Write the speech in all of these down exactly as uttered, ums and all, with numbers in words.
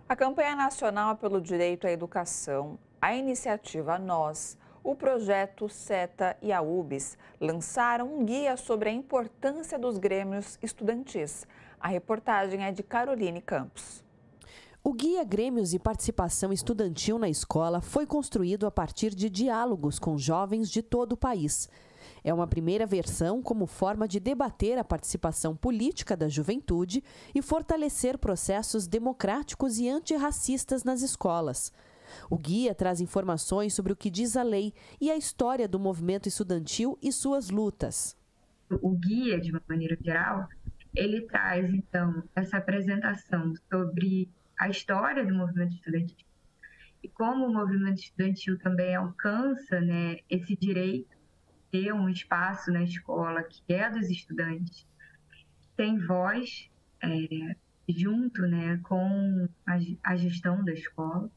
A campanha nacional pelo direito à educação, a iniciativa Nós, o projeto SETA e a U B S lançaram um guia sobre a importância dos grêmios estudantis. A reportagem é de Caroline Campos. O Guia Grêmios e Participação Estudantil na Escola foi construído a partir de diálogos com jovens de todo o país. É uma primeira versão como forma de debater a participação política da juventude e fortalecer processos democráticos e antirracistas nas escolas. O guia traz informações sobre o que diz a lei e a história do movimento estudantil e suas lutas. O guia, de uma maneira geral, ele traz, então, essa apresentação sobre a história do movimento estudantil e como o movimento estudantil também alcança, né, esse direito de ter um espaço na escola que é dos estudantes, tem voz é, junto, né, com a, a gestão da escola,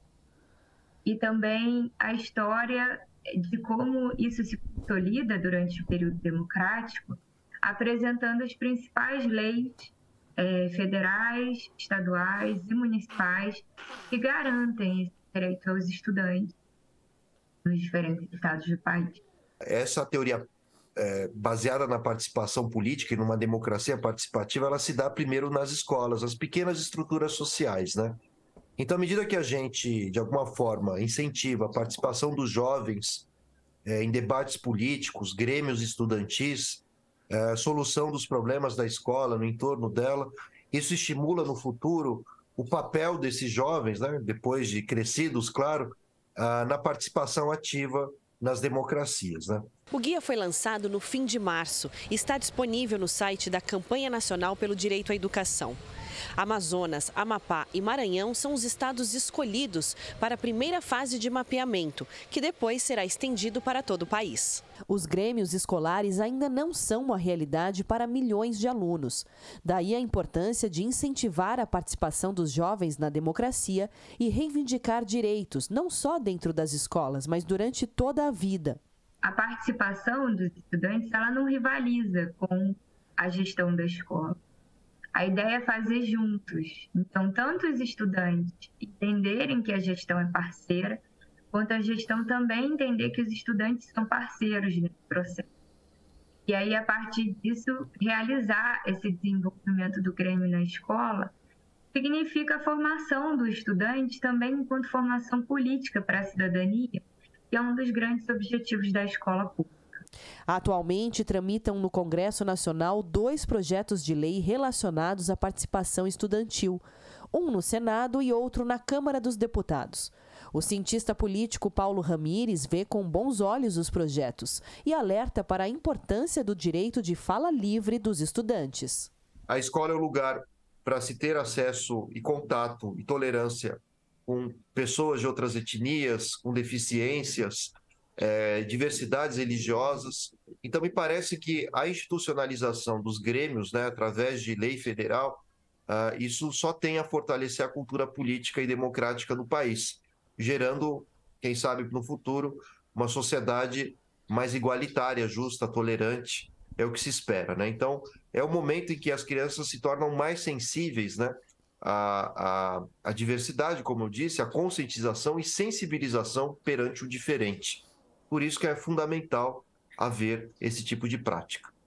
e também a história de como isso se consolida durante o período democrático, apresentando as principais leis é, federais, estaduais e municipais que garantem esse direito aos estudantes nos diferentes estados do país. Essa teoria é, baseada na participação política e numa democracia participativa, ela se dá primeiro nas escolas, as pequenas estruturas sociais, né? Então, à medida que a gente, de alguma forma, incentiva a participação dos jovens é, em debates políticos, grêmios estudantis, é, solução dos problemas da escola, no entorno dela, isso estimula no futuro o papel desses jovens, né, depois de crescidos, claro, ah, na participação ativa nas democracias, né? O guia foi lançado no fim de março e está disponível no site da Campanha Nacional pelo Direito à Educação. Amazonas, Amapá e Maranhão são os estados escolhidos para a primeira fase de mapeamento, que depois será estendido para todo o país. Os grêmios escolares ainda não são uma realidade para milhões de alunos. Daí a importância de incentivar a participação dos jovens na democracia e reivindicar direitos, não só dentro das escolas, mas durante toda a vida. A participação dos estudantes, ela não rivaliza com a gestão da escola. A ideia é fazer juntos. Então, tanto os estudantes entenderem que a gestão é parceira, quanto a gestão também entender que os estudantes são parceiros nesse processo. E aí, a partir disso, realizar esse desenvolvimento do Grêmio na escola significa a formação do estudante também enquanto formação política para a cidadania, que é um dos grandes objetivos da escola pública. Atualmente, tramitam no Congresso Nacional dois projetos de lei relacionados à participação estudantil, um no Senado e outro na Câmara dos Deputados. O cientista político Paulo Ramires vê com bons olhos os projetos e alerta para a importância do direito de fala livre dos estudantes. A escola é o lugar para se ter acesso e contato e tolerância com pessoas de outras etnias, com deficiências, É, diversidades religiosas. Então, me parece que a institucionalização dos grêmios, né, através de lei federal, uh, isso só tem a fortalecer a cultura política e democrática no país, gerando, quem sabe, no futuro, uma sociedade mais igualitária, justa, tolerante, é o que se espera, né? Então, é o momento em que as crianças se tornam mais sensíveis, né, à, à, à diversidade, como eu disse, à conscientização e sensibilização perante o diferente. Por isso que é fundamental haver esse tipo de prática.